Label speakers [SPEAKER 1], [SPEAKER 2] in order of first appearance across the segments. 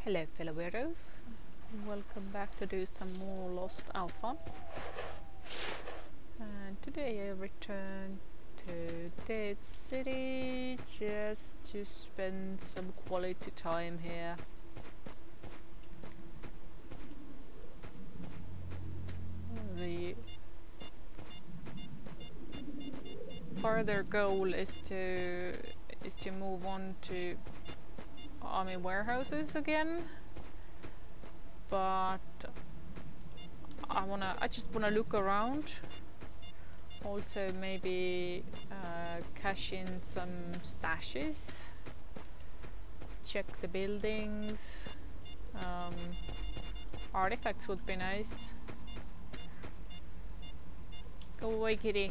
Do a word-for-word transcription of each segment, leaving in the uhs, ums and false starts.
[SPEAKER 1] Hello fellow weirdos, welcome back to do some more Lost Alpha. And today I return to Dead City just to spend some quality time here. The further goal is to is to move on to army warehouses again, but I wanna I just wanna look around, also maybe uh, cash in some stashes, check the buildings. Um, artifacts would be nice. Go away, kitty.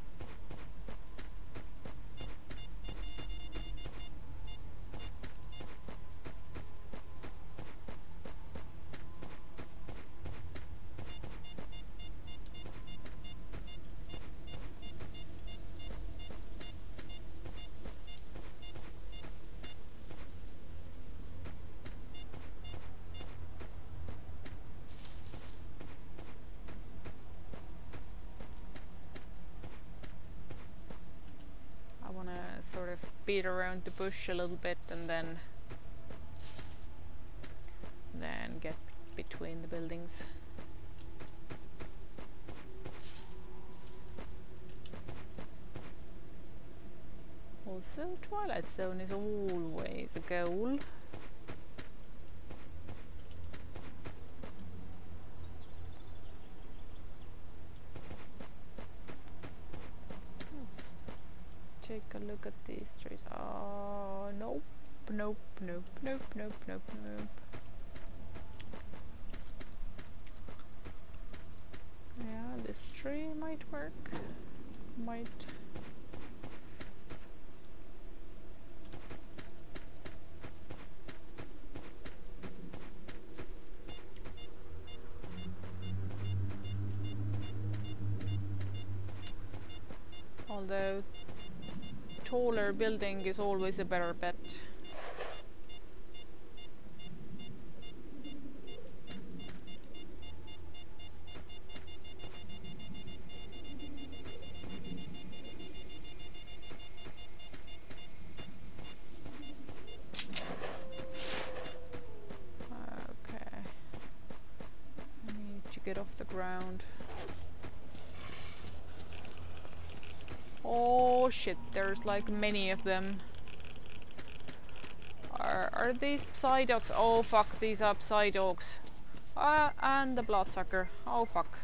[SPEAKER 1] Sort of beat around the bush a little bit and then then get between the buildings. Also, Twilight Zone is always a goal. Take a look at these trees. Oh, nope, nope, nope, nope, nope, nope, nope. Yeah, this tree might work. Might. Although taller building is always a better bet. Okay. I need to get off the ground. Oh shit, there's like many of them. Are, are these Psyducks? Oh fuck, these are Psyducks. Ah, uh, and the Bloodsucker. Oh fuck.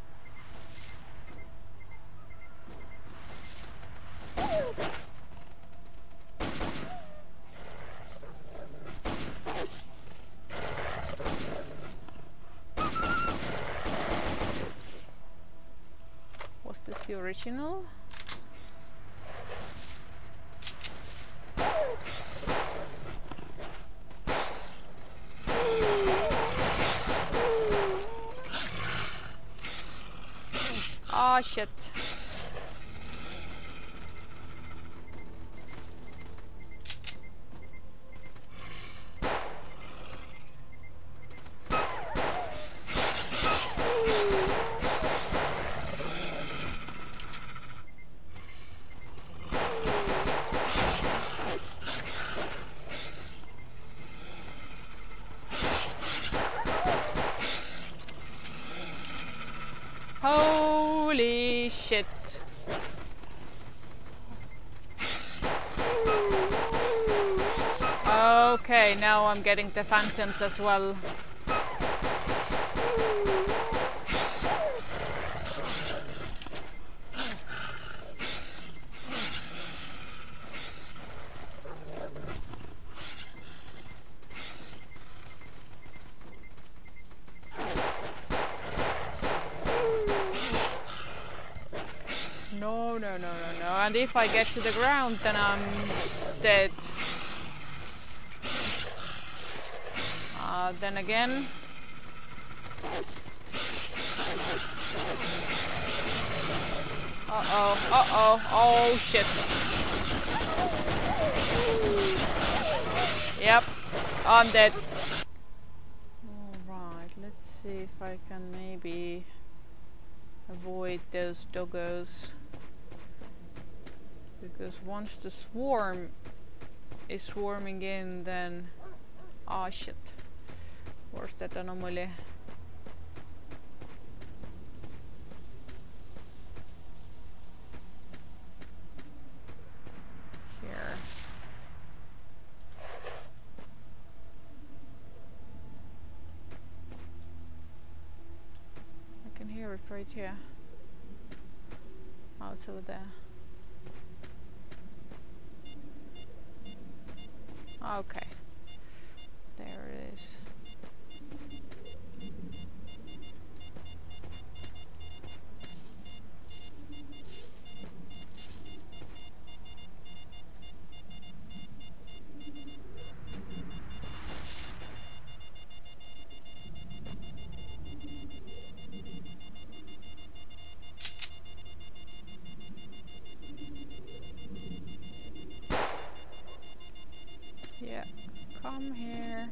[SPEAKER 1] Was this the original? Oh shit. Holy shit. Okay, now I'm getting the phantoms as well. No, no, no, no, no. And if I get to the ground, then I'm dead. Uh, then again. Uh-oh, uh-oh, oh shit. Yep, I'm dead. see if I can maybe avoid those doggos. Because once the swarm is swarming in, then... Ah, oh, shit. Where's that anomaly? Here. I can hear it right here. Oh, it's over there. Okay. There it is. Yeah, come here.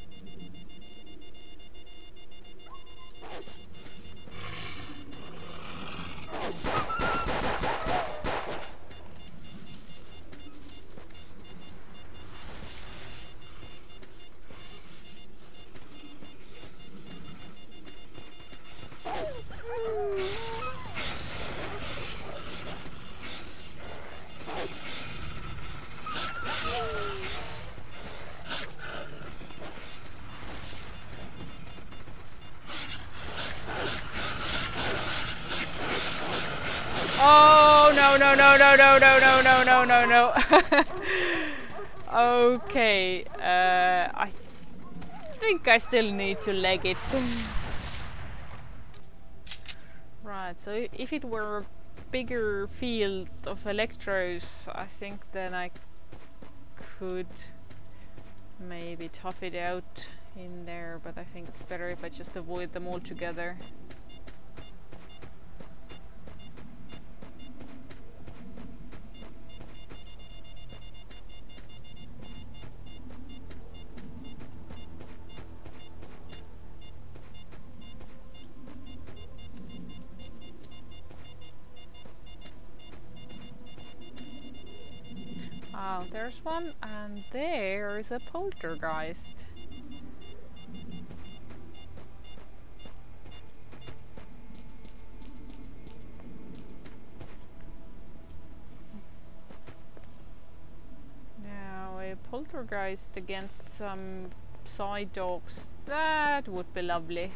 [SPEAKER 1] Oh no no no no no no no no no no no. Okay, uh, I think I still need to leg it. Right, so if it were a bigger field of electros, I think then I could maybe tough it out in there, but I think it's better if I just avoid them altogether. Oh, there's one, and there is a poltergeist. Now, a poltergeist against some side dogs, that would be lovely.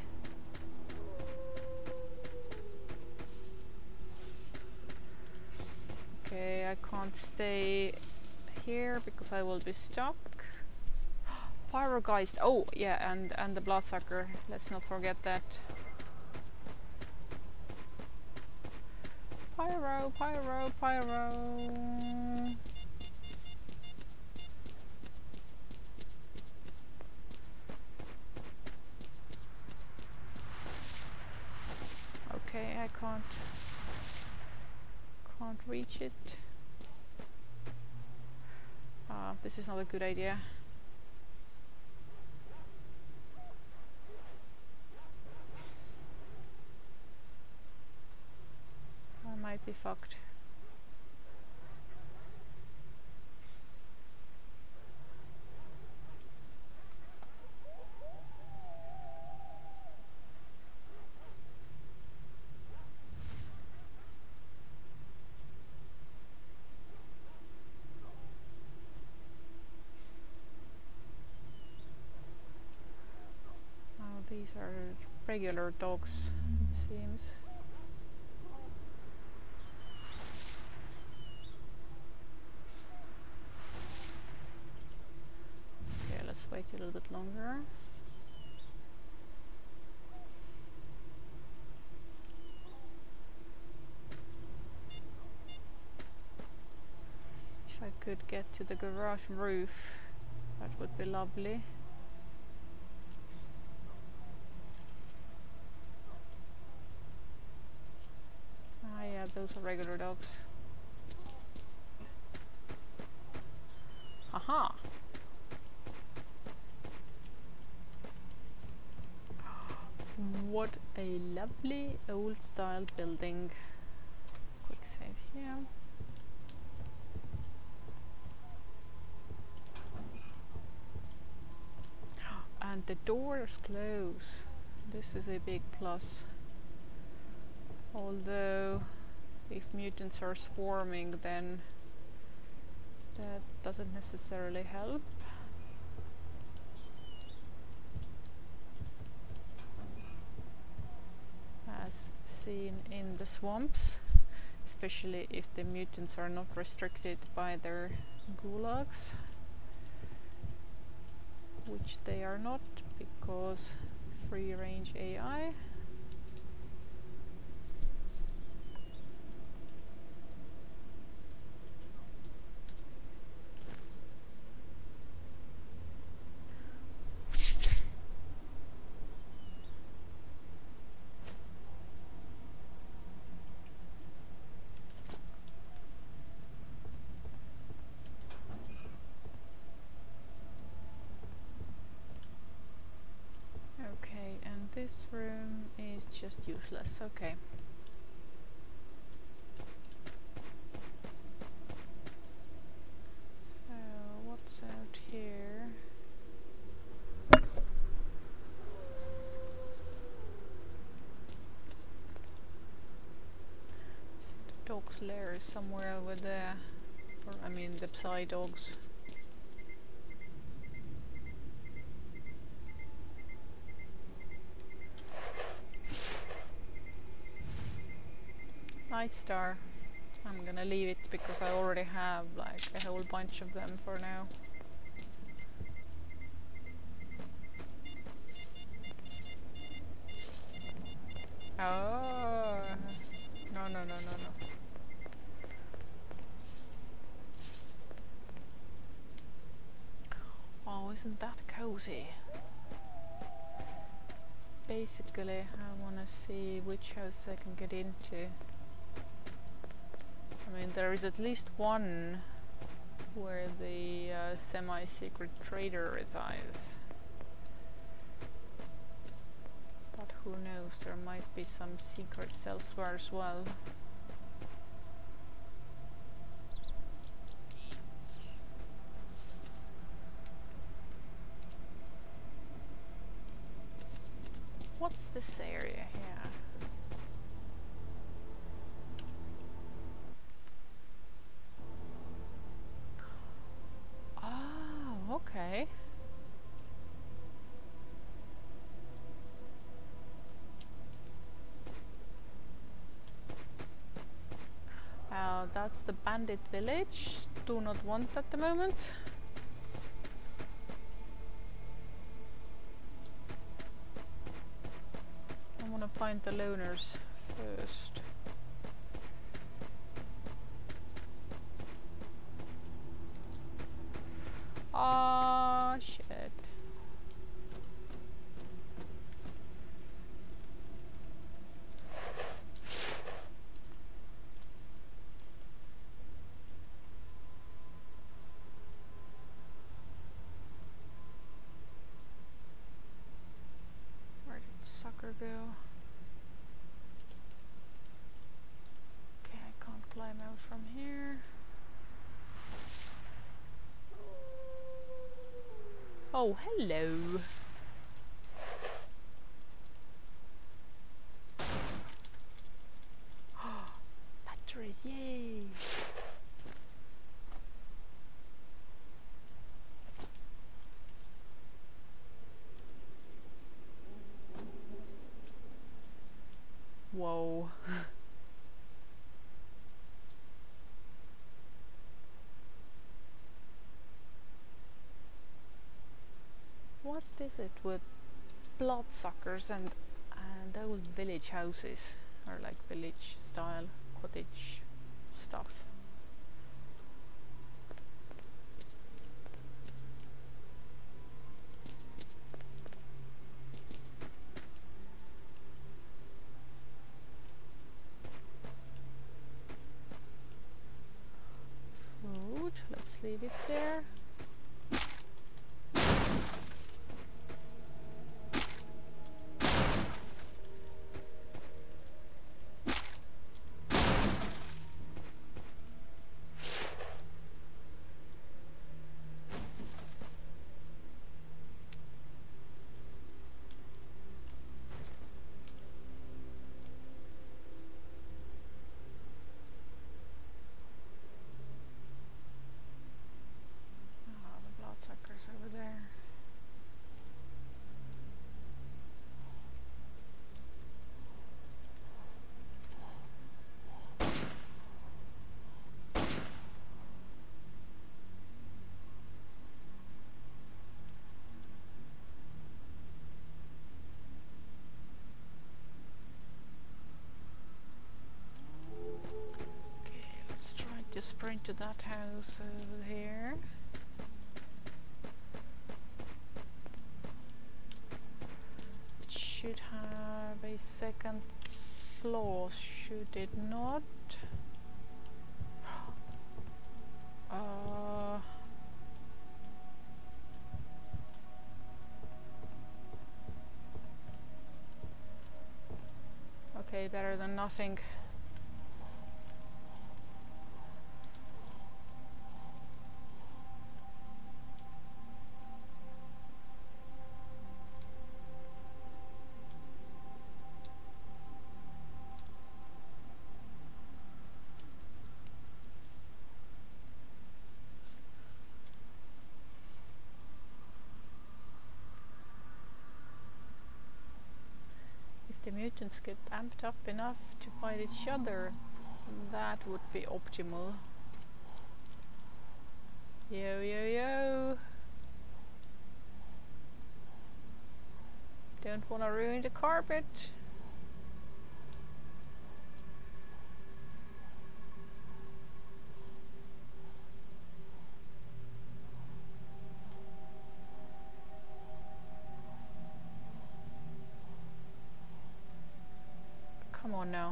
[SPEAKER 1] Okay, I can't stay here because I will be stuck. Pyrogeist. Oh yeah, and and the bloodsucker. Let's not forget that. Pyro, pyro, pyro. Okay, I can't can't reach it. Uh, this is not a good idea. I might be fucked. These are regular dogs, it seems. Okay, let's wait a little bit longer. If I could get to the garage roof, that would be lovely. Those are regular dogs. Aha! What a lovely old style building. Quick save here. And the doors close. This is a big plus. Although if mutants are swarming, then that doesn't necessarily help. As seen in the swamps, especially if the mutants are not restricted by their gulags, which they are not because free range A I. This room is just useless. Okay. So what's out here? The dog's lair is somewhere over there, or I mean the Psy dogs. Night Star. I'm gonna leave it because I already have like a whole bunch of them for now. Oh no no no no no. Oh, isn't that cozy? Basically, I wanna see which house I can get into. I mean, there is at least one where the uh, semi-secret trader resides. But who knows, there might be some secrets elsewhere as well. What's this area here? Okay. Uh, that's the bandit village. Do not want at the moment. I want to find the loners first. Ah, shit. Where did the sucker go? Okay, I can't climb out from here. Oh, hello. Batteries, yay! Whoa. What is it with bloodsuckers and and old village houses, or like village style cottage stuff? Food, let's leave it there. into that house over here. It should have a second floor, should it not? Uh, okay, better than nothing. The mutants get amped up enough to fight each other, that would be optimal. Yo yo yo! Don't wanna ruin the carpet. Come on now.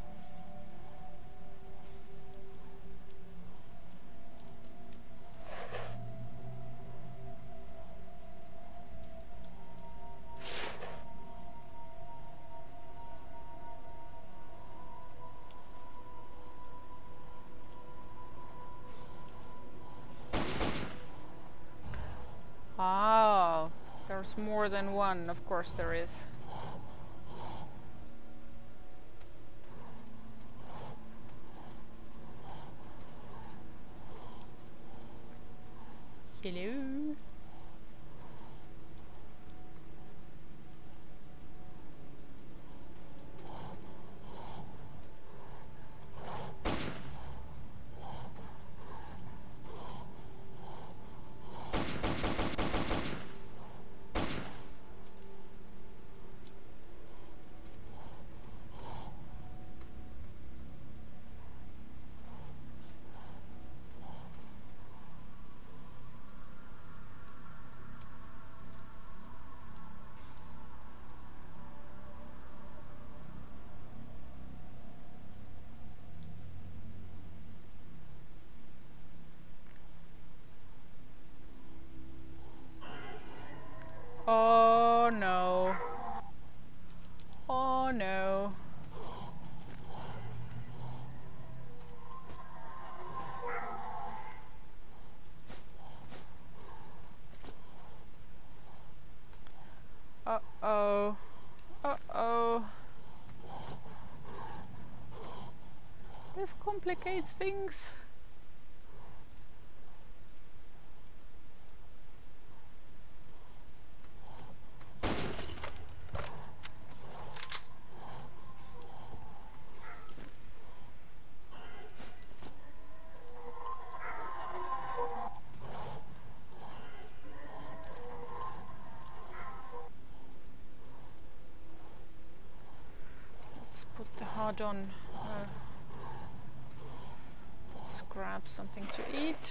[SPEAKER 1] Oh, there's more than one, of course there is. Hello. Oh no. Oh no. Uh-oh. Uh-oh. This complicates things. On. Uh, let's grab something to eat.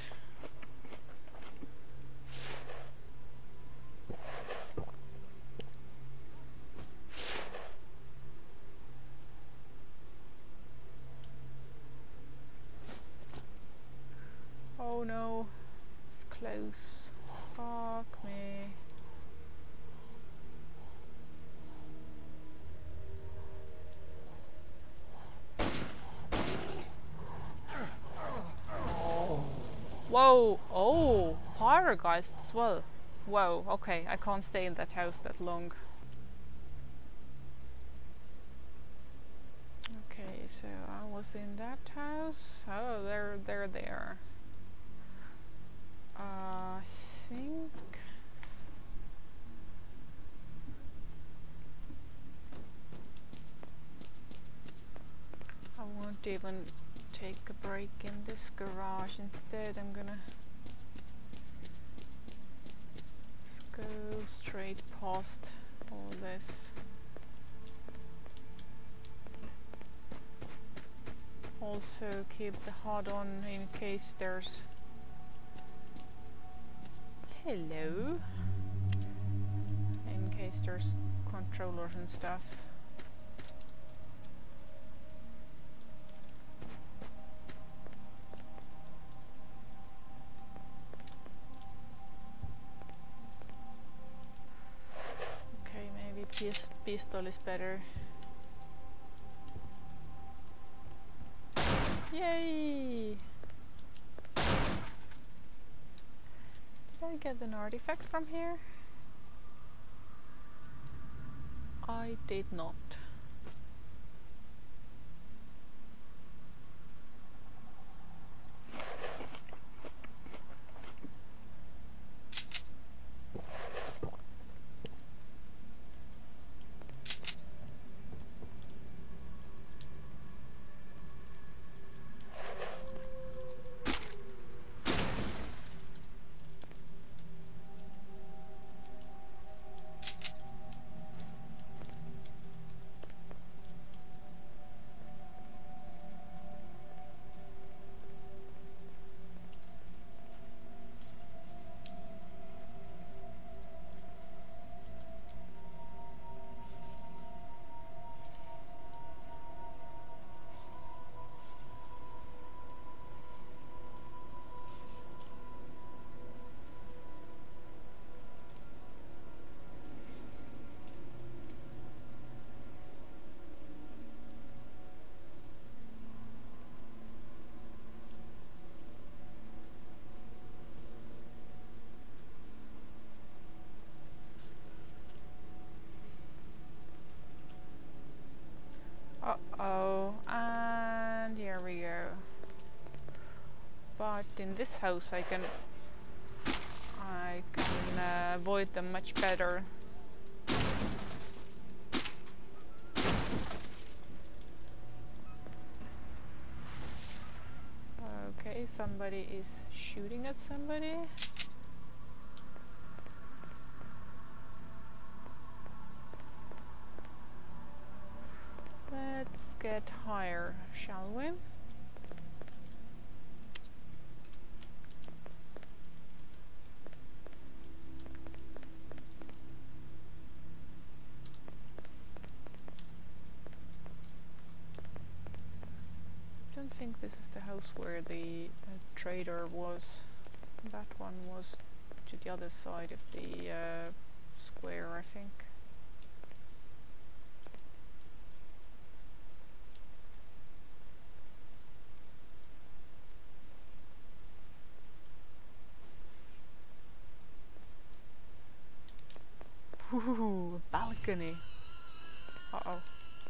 [SPEAKER 1] Oh no, it's close. Fuck me. Whoa! Oh, poltergeist as well. Whoa, okay, I can't stay in that house that long. Okay, so I was in that house. Oh, they're they're there. Uh, I think I won't even take a break in this garage. Instead I'm gonna just go straight past all this. also keep the H U D on in case there's... Hello! In case there's controllers and stuff. Okay, maybe pis pistol is better. Yay! Did I get an artifact from here? I did not. Uh-oh, and here we go. But in this house I can I can uh, avoid them much better. Okay, somebody is shooting at somebody. Let's get higher, shall we? I don't think this is the house where the uh, trader was. That one was to the other side of the uh, square, I think. Ooh, balcony. Uh-oh.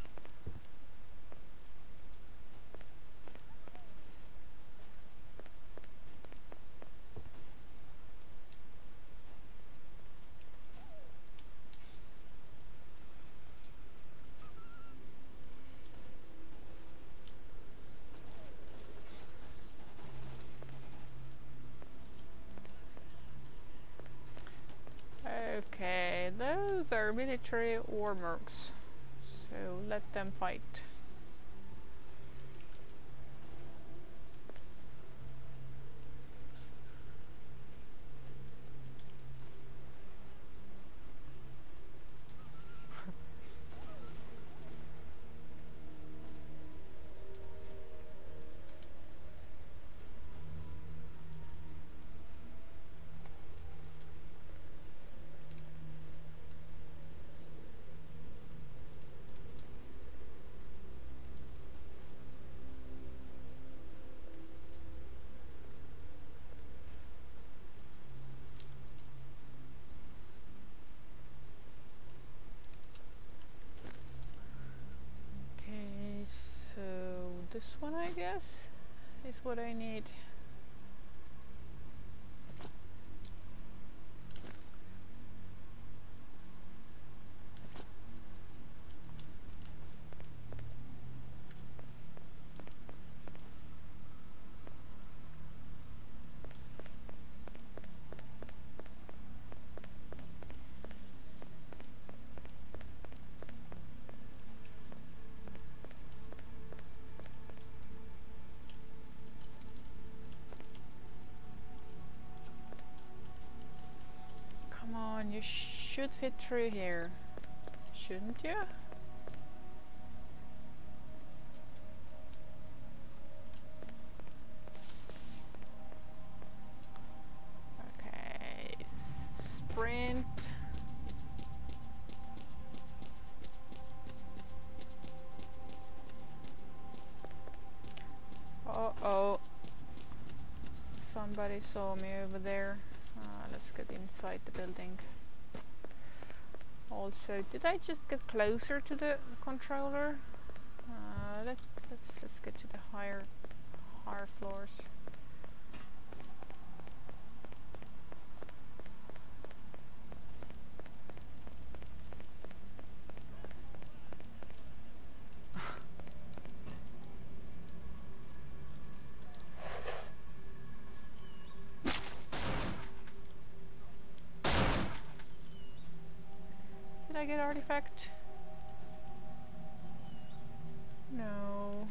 [SPEAKER 1] Okay, those are military or mercs, so let them fight. This one, I guess, is what I need. you should fit through here, shouldn't you? Okay, sprint. Uh-oh. Somebody saw me over there. Uh, let's get inside the building. Also, did I just get closer to the controller? Uh, let, let's let's get to the higher higher floors. Did I get artifact? No.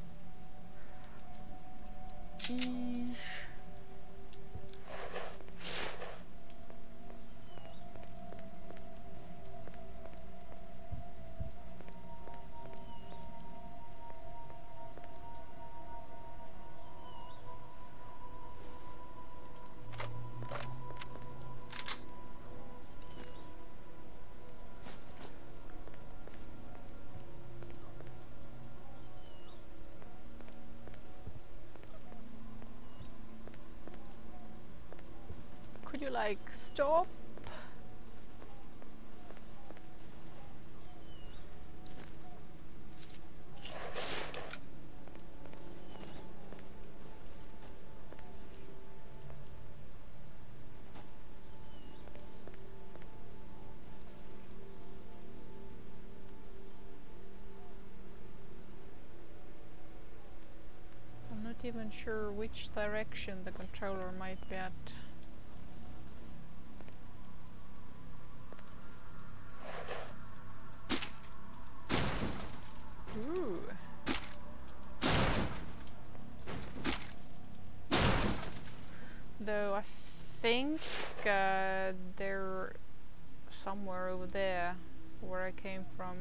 [SPEAKER 1] Eesh. Could you like stop? I'm not even sure which direction the controller might be at. Ooh. Though I think uh, they're somewhere over there where I came from.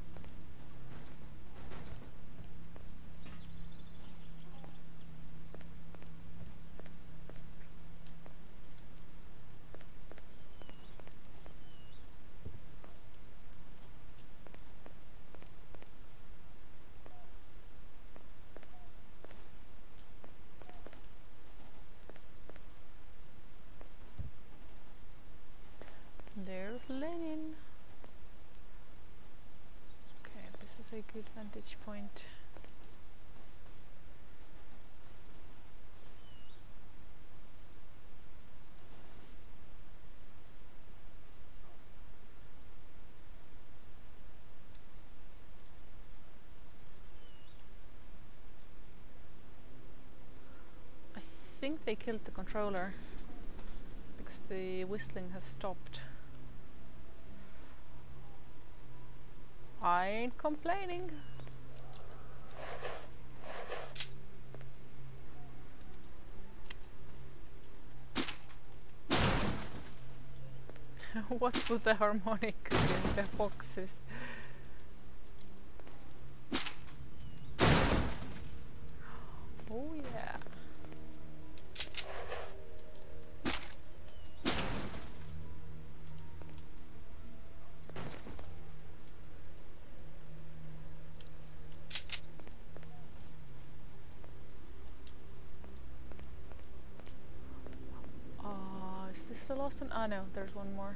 [SPEAKER 1] There's Lenin. Okay, this is a good vantage point. I think they killed the controller because the whistling has stopped. I ain't complaining. What's with the harmonicas in the boxes? Oh yeah. Is this the last one? Ah, no, there's one more.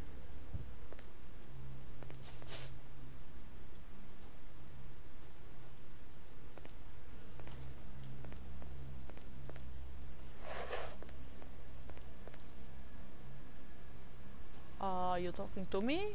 [SPEAKER 1] Are you talking to me?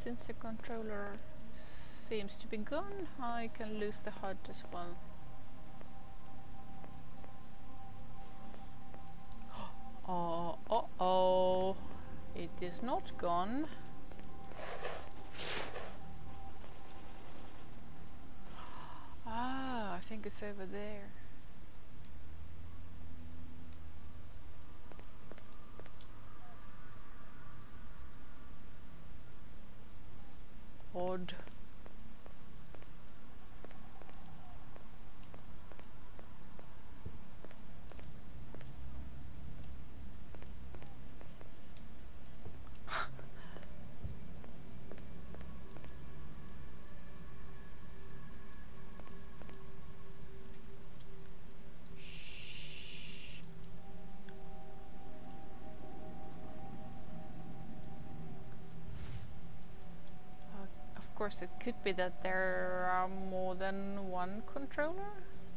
[SPEAKER 1] Since the controller seems to be gone, I can lose the H U D as well. Oh, uh oh, it is not gone. Ah, I think it's over there. Odd. Of course, it could be that there are more than one controller.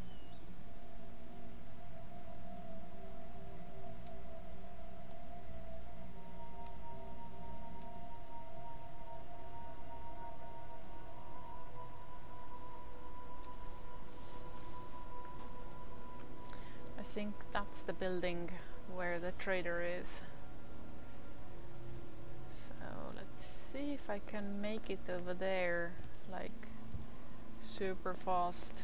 [SPEAKER 1] I think that's the building where the trader is. See if I can make it over there, like super fast.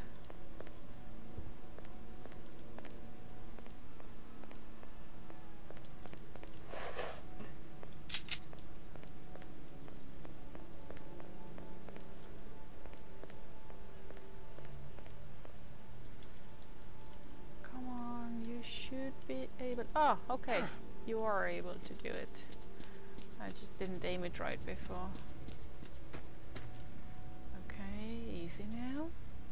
[SPEAKER 1] Come on, you should be able. Ah, okay, you are able to do it. I just didn't aim it right before. Okay, easy now.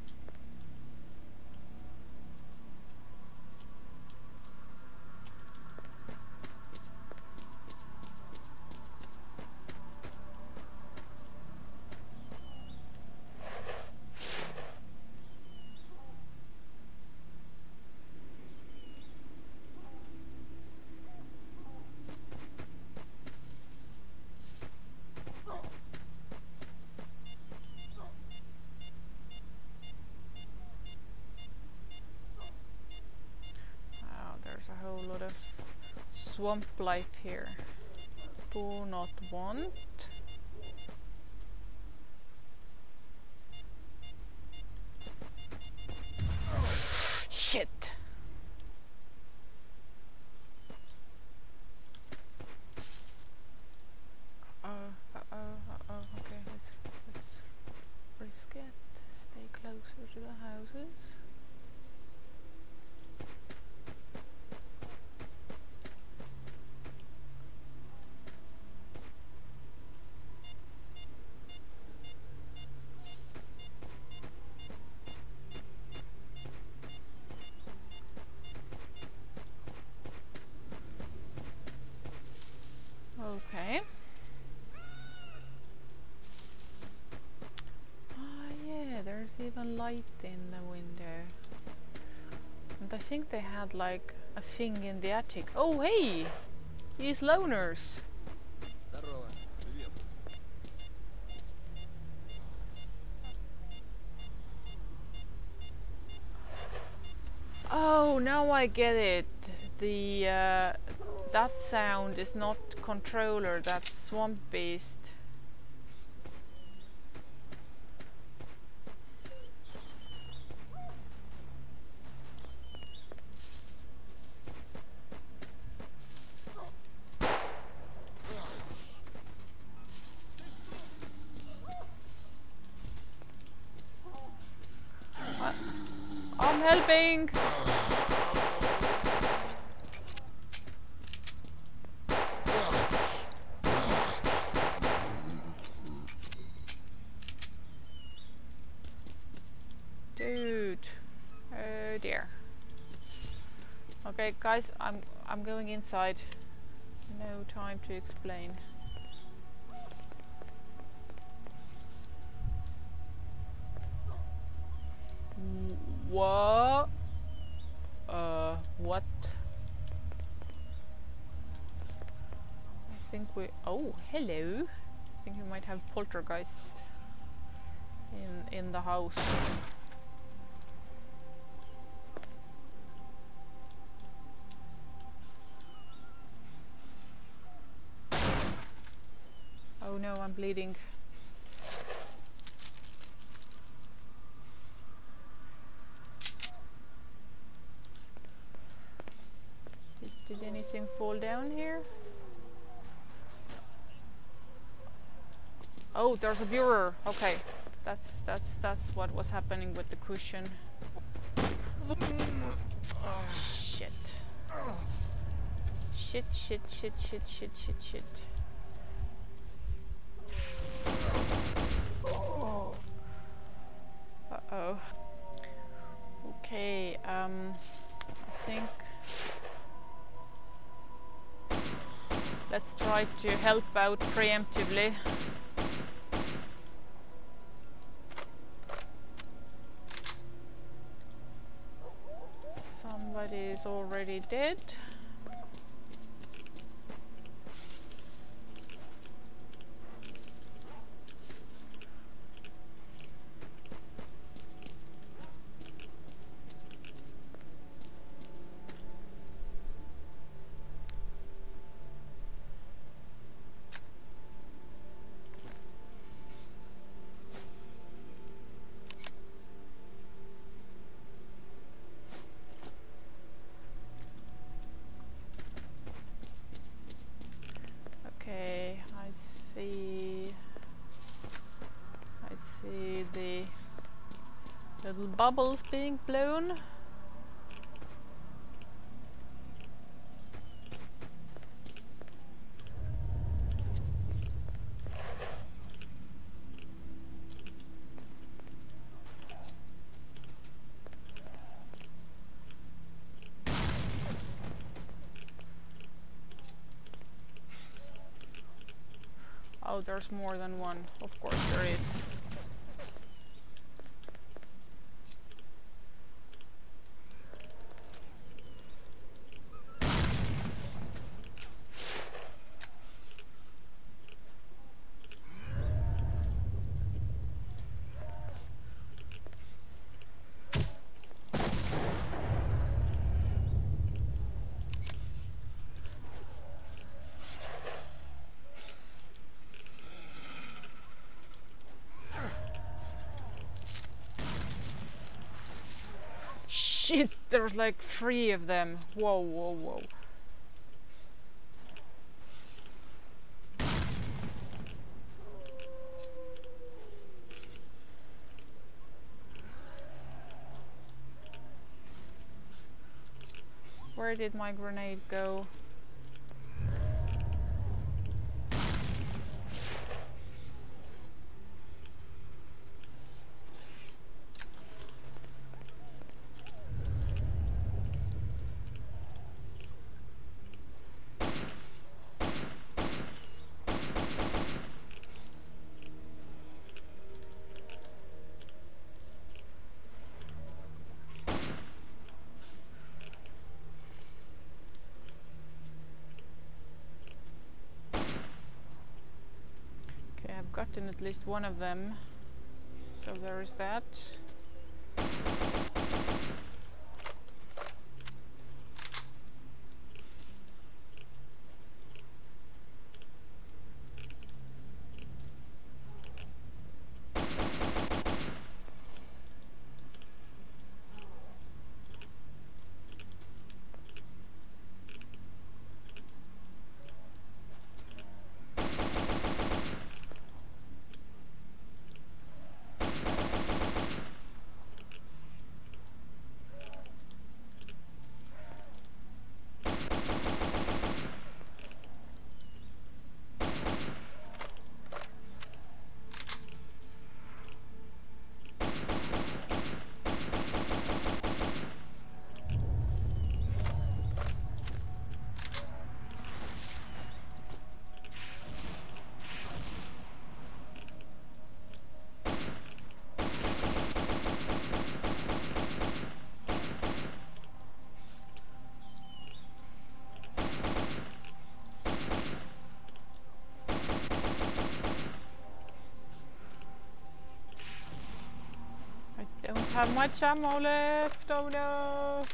[SPEAKER 1] A whole lot of swamp life here. Do not want. Shit. Uh oh, uh oh, uh oh. Okay, let's let's risk it. Stay closer to the houses. Okay. Ah, yeah, there's even light in the window. And I think they had like a thing in the attic. Oh, hey! These loners! Oh, now I get it. The uh, that sound is not controller, that's swamp beast. What? I'm helping. Dude, oh dear. Okay, guys, I'm I'm going inside. No time to explain. What? Uh, what? I think we. Oh, hello. I think we might have poltergeist in in the house. Oh no, I'm bleeding. Did, did anything fall down here? Oh, there's a bureau. Okay, that's that's that's what was happening with the cushion. Shit. Shit, shit, shit, shit, shit, shit, shit. Oh. Uh-oh. Okay, um, I think let's try to help out preemptively. Somebody is already dead. Bubbles being blown. Oh, there's more than one. Of course there is. Shit, there's like three of them. Whoa, whoa, whoa. Where did my grenade go? Gotten at least one of them, so there is that. have much ammo left. Oh no.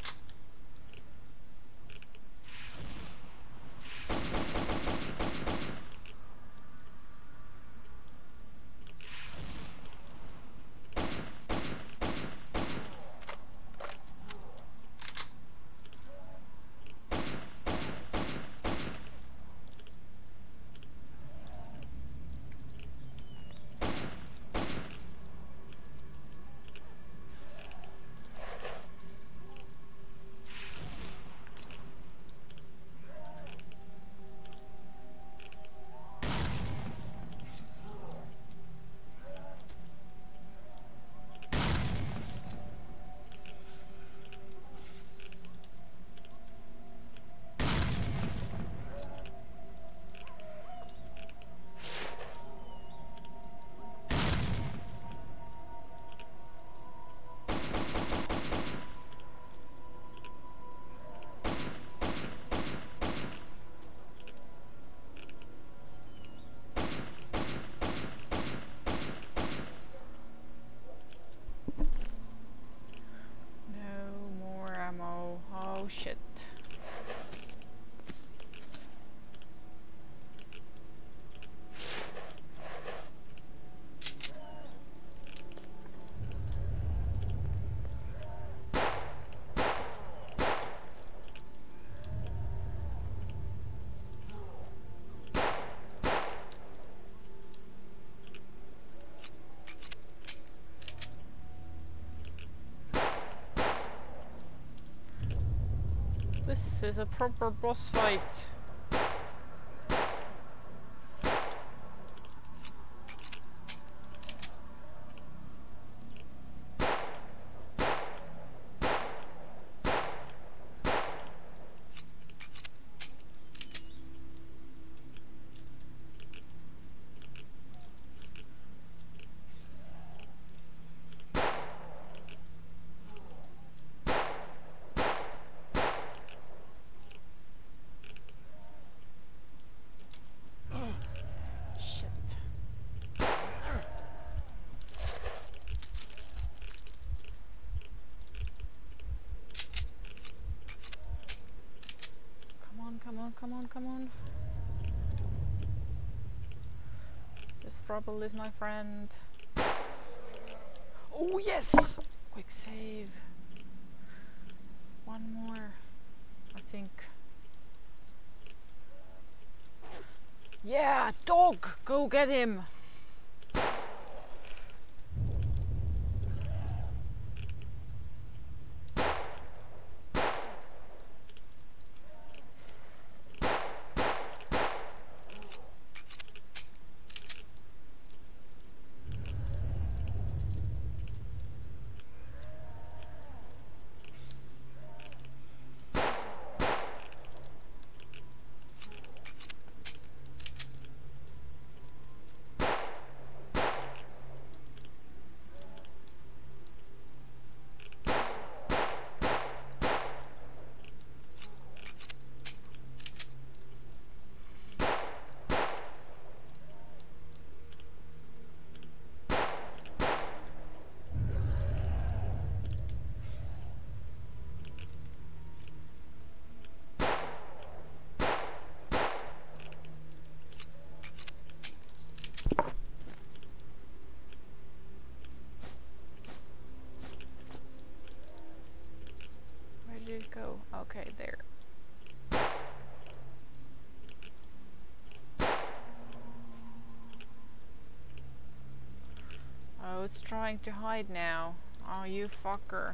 [SPEAKER 1] Oh shit. This is a proper boss fight. Come on, come on, come on. This trouble is my friend. Oh yes! Quick save. One more, I think. Yeah, dog! Go get him! Go. Okay, there. Oh, it's trying to hide now. Oh, you fucker.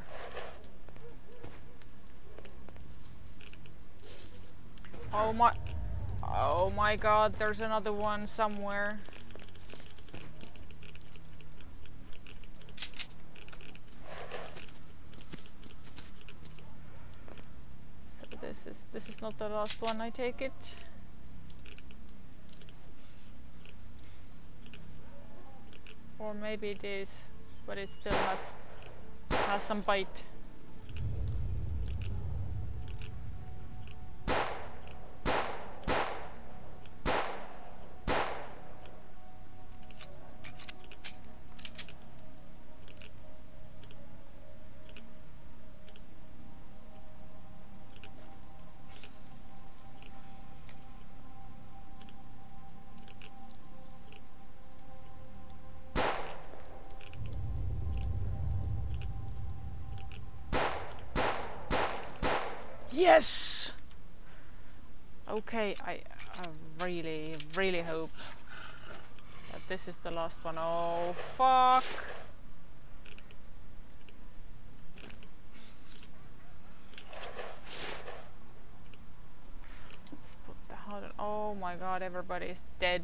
[SPEAKER 1] Oh my... Oh my god, there's another one somewhere. This is this is not the last one, I take it. Or maybe it is, but it still has has some bite. Yes! Okay, I, I really, really hope that this is the last one. Oh, fuck! Let's put the hard on. Oh my god, everybody is dead.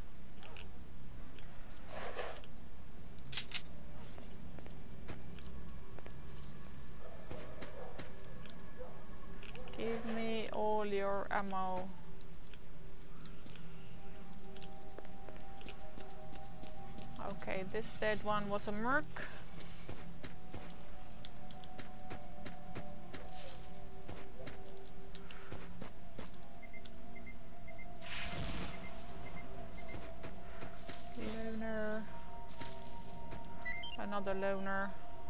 [SPEAKER 1] Give me all your ammo. Okay, this dead one was a merc. Loner. Another loner.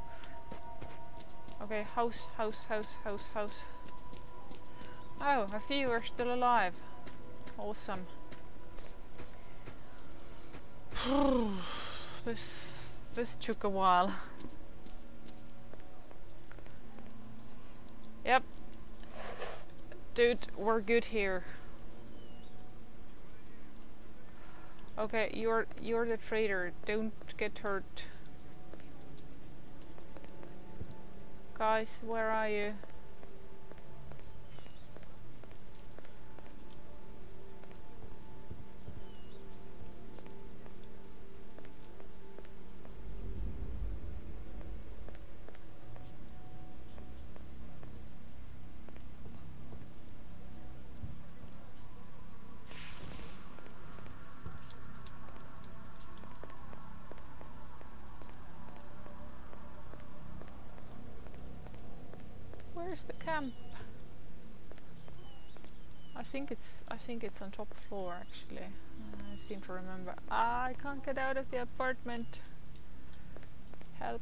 [SPEAKER 1] Okay, house, house, house, house, house. Oh, a few are still alive. Awesome. This this took a while. Yep. Dude, we're good here. Okay, you're you're the traitor. Don't get hurt. Guys, where are you? Where's the camp? I think it's I think it's on top floor actually. Uh, I seem to remember. Ah, I can't get out of the apartment. Help.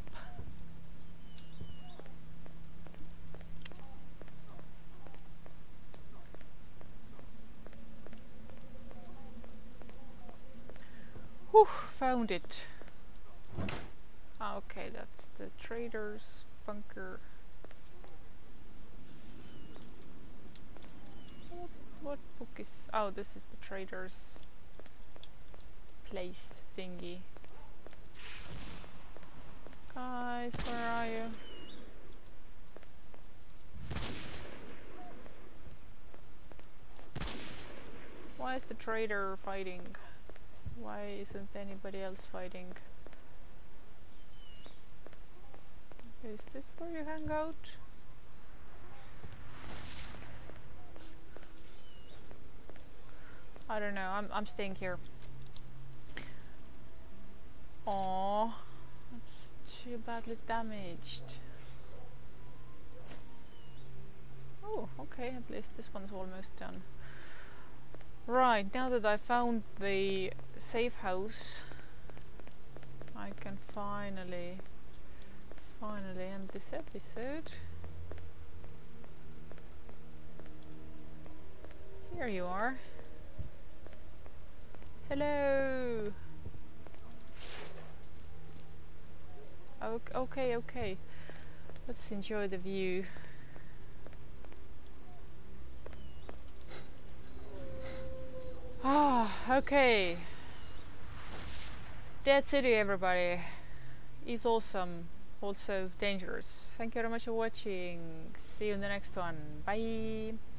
[SPEAKER 1] Whew, found it. Ah, okay, that's the trader's bunker. What, what book is this? Oh, this is the trader's place thingy. Guys, where are you? Why is the trader fighting? Why isn't anybody else fighting? Is this where you hang out? I don't know. I'm I'm staying here. Aww, that's too badly damaged. Oh, okay. At least this one's almost done. Right, now that I found the safe house, I can finally, finally end this episode. Here you are. Hello! Okay, okay, okay. Let's enjoy the view. Ah, okay. Dead City, everybody. Is awesome, also dangerous. Thank you very much for watching. See you in the next one. Bye.